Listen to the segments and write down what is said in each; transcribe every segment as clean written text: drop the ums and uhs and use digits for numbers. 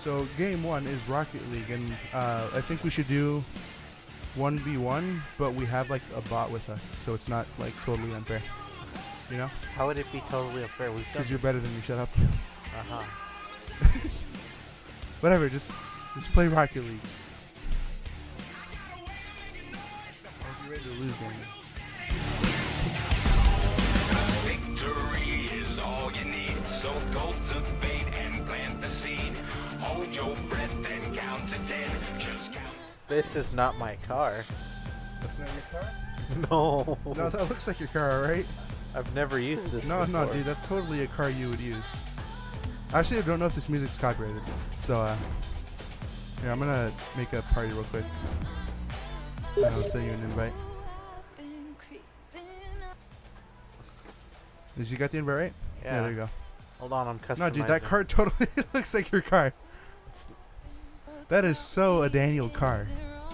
So game 1 is Rocket League, and I think we should do 1v1, but we have like a bot with us, so it's not like totally unfair. You know? How would it be totally unfair? We've done Because you're better than me. Shut up. Uh-huh. Whatever. Just play Rocket League. I'll be ready to lose, Daniel. Victory is all you need, so cultivate and plant the seed. Hold your breath and count to 10. Just count. This is not my car. That's not your car? No. No, that looks like your car, right? I've never used this No, before. no, dude, that's totally a car you would use. Actually, I don't know if this music's copyrighted. So, here, I'm gonna make a party real quick. And I'll send you an invite. Did you got the invite right? Yeah. There you go. Hold on, I'm customizing. No, dude, that car totally looks like your car. That is so a Daniel car.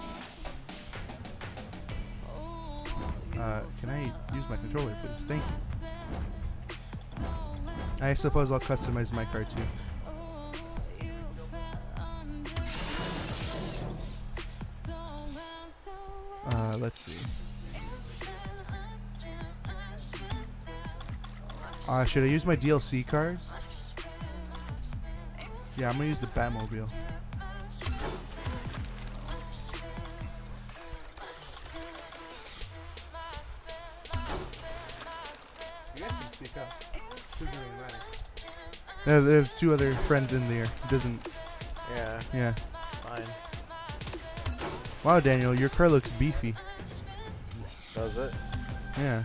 Can I use my controller, please? Thank you. I suppose I'll customize my car too. Let's see. Should I use my DLC cars? Yeah, I'm gonna use the Batmobile. You guys can speak up. Doesn't really matter. There's 2 other friends in there. It doesn't. Yeah. Yeah. Fine. Wow, Daniel, your car looks beefy. Does it? Yeah.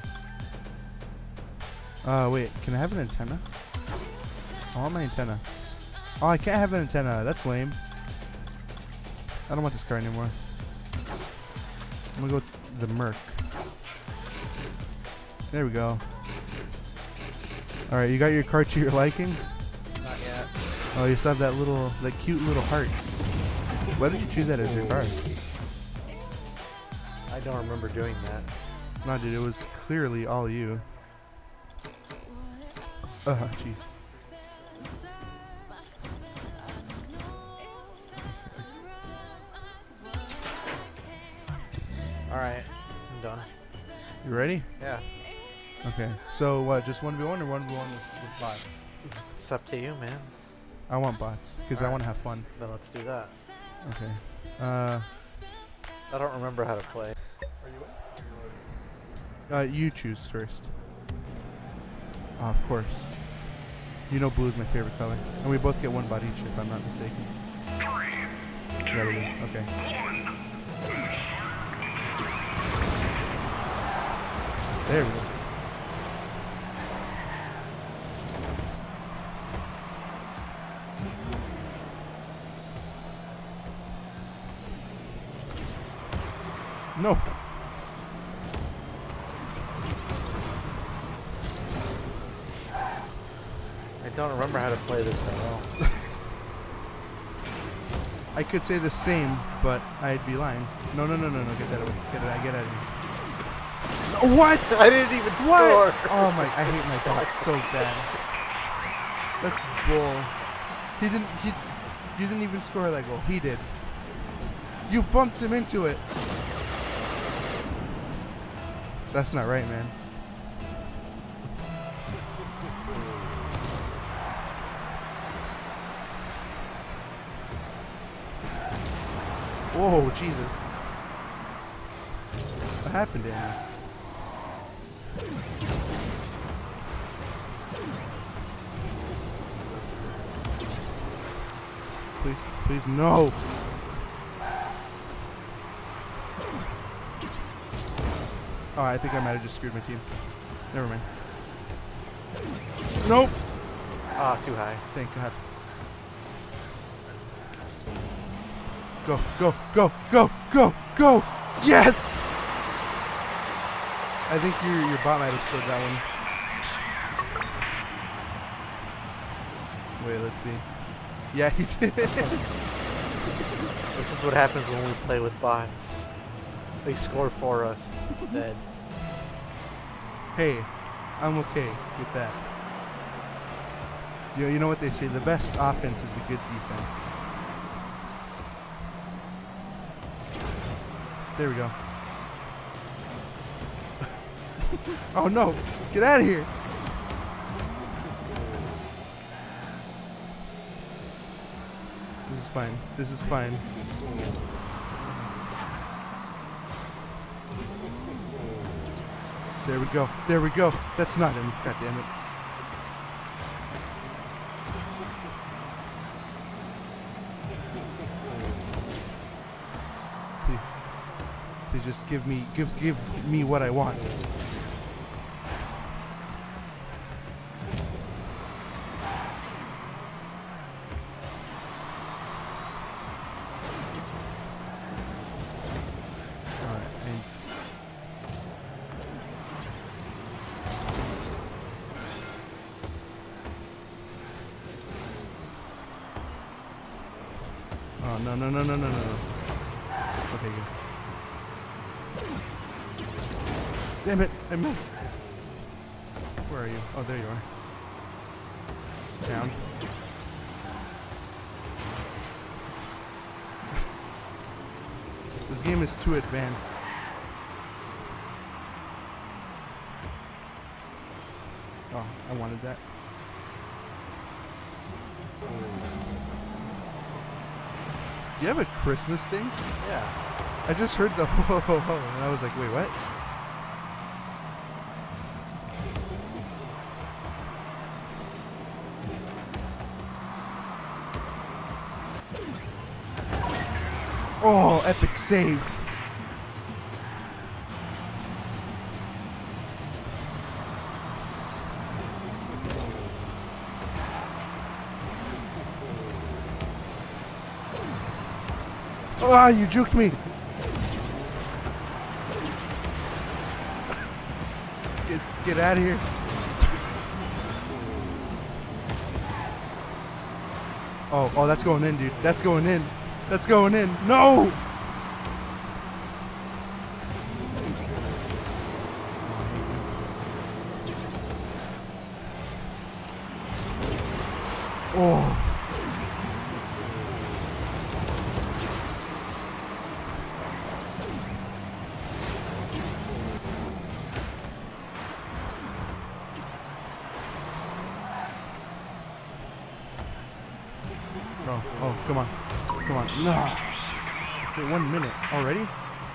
Wait, can I have an antenna? I want my antenna. Oh, I can't have an antenna. That's lame. I don't want this car anymore. I'm gonna go with the Merc. There we go. Alright, you got your car to your liking? Not yet. Oh, you still have that cute little heart. Why did you choose that as your car? I don't remember doing that. No, dude, it was clearly all you. Jeez. Alright, I'm done. You ready? Yeah. Okay. So what? Just 1v1 or 1v1 with bots? It's up to you, man. I want bots because I Alright. want to have fun. Then let's do that. Okay. I don't remember how to play. You choose first. Of course. You know blue is my favorite color. And we both get 1 bot each if I'm not mistaken. There we go. Okay. There we go. No. I don't remember how to play this at all. I could say the same, but I'd be lying. No, no, no, no, no. Get that away. Get out of here. No, what? I didn't even What? score. Oh my! I hate my bot so bad. That's bull. You didn't even score that goal. He did. You bumped him into it. That's not right, man. Whoa, Jesus. What happened to him? Please, please, no. Oh, I think I might have just screwed my team. Never mind. Nope. Ah, too high. Thank God. Go, go, go, go, go, go! Yes! I think your bot might have scored that one. Wait, let's see. Yeah, he did. This is what happens when we play with bots. They score for us instead. Hey, I'm okay with that. You know what they say, the best offense is a good defense. There we go. Oh no! Get out of here! This is fine. This is fine. There we go. There we go. That's not him. God damn it. Please. Please just give me what I want. Oh, no, no, no, no, no, no. Okay, good. Damn it, I missed. Where are you? Oh, there you are. Down. This game is too advanced. Oh, I wanted that. Do you have a Christmas thing? Yeah. I just heard the ho ho ho and I was like, wait, what? Oh, epic save. Ah, you juked me. Get out of here. Oh, that's going in, dude. That's going in. That's going in. No! Oh. Oh, come on. Come on. No. For 1 minute already?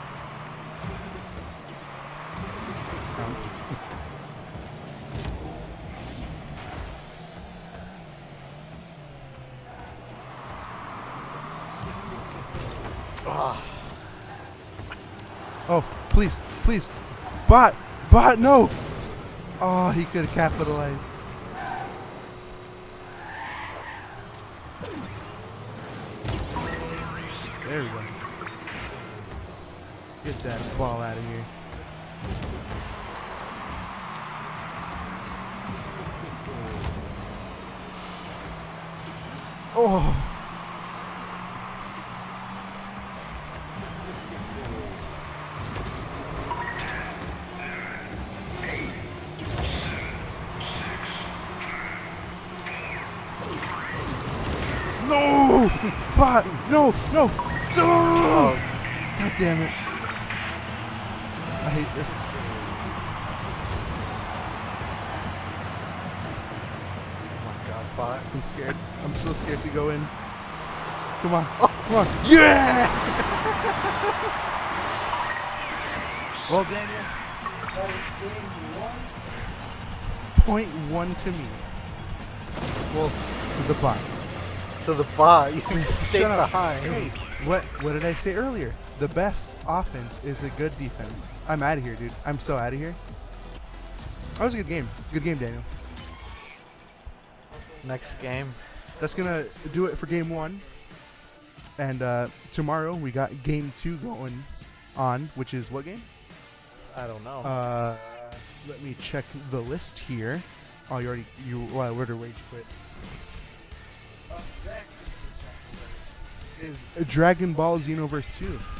Oh, please, please. Bot, no. Oh, he could have capitalized. There we go. Get that ball out of here. Oh. No! Bot! No! No! Oh, God damn it. I hate this. Oh my god, bot. I'm scared. I'm so scared to go in. Come on. Oh, come on. Yeah! Well, Daniel, that is game 1. 0.1 to me. Well, to the bot. To the bot, you can stay Shut up. behind. Hey, what did I say earlier? The best offense is a good defense. I'm out of here, dude. I'm so out of here. That was a good game. Good game, Daniel. Next game. That's gonna do it for game 1. And tomorrow we got game 2 going on, which is what game? I don't know. Let me check the list here. Oh, you already rage quit. Up next is Dragon Ball Xenoverse 2.